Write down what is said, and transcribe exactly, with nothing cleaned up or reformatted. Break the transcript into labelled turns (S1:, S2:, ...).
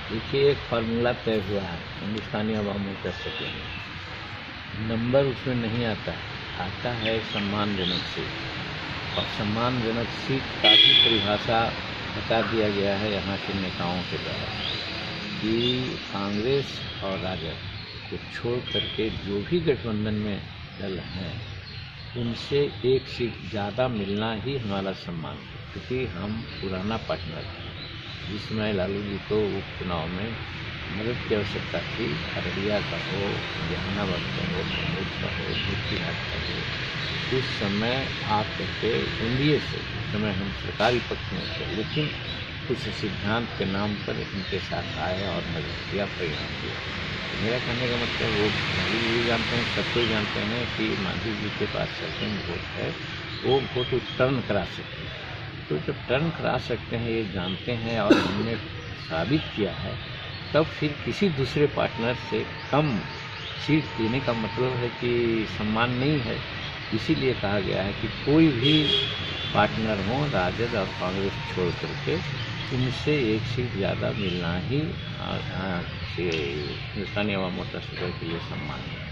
S1: देखिए, एक फार्मूला तय हुआ है हिंदुस्तानी अवाम मोर्चा से, नंबर उसमें नहीं आता है, आता है सम्मानजनक सीट। और सम्मानजनक सीट का भी परिभाषा बता दिया गया है यहाँ के नेताओं के द्वारा कि कांग्रेस और राजद को छोड़ करके जो भी गठबंधन में दल हैं उनसे एक सीट ज़्यादा मिलना ही हमारा सम्मान है, क्योंकि हम पुराना पार्टनर हैं। जिस समय लालू जी को उपचुनाव में मदद की आवश्यकता थी, अररिया का हो, जहानाबाद का हो, कांग्रेस का हो, जोशीहाट का हो, उस समय आप कहते एनडीए से, उस समय हम सरकारी पक्ष में थे, लेकिन कुछ सिद्धांत के नाम पर इनके साथ आए और मदद किया, परिणाम दिया। मेरा कहने का मतलब वो मांझी जी भी जानते हैं, सब कोई जानते हैं कि मांझी जी के पास सर्टेन वोट है, वो वोट टर्न करा सकते हैं। तो जब टर्न करा सकते हैं ये जानते हैं और हमने साबित किया है, तब फिर किसी दूसरे पार्टनर से कम सीट देने का मतलब है कि सम्मान नहीं है। इसीलिए कहा गया है कि कोई भी पार्टनर हो राजद और कांग्रेस छोड़ करके उनसे एक सीट ज़्यादा मिलना ही हिंदुस्तानी अवाम मोर्चा के लिए सम्मान है।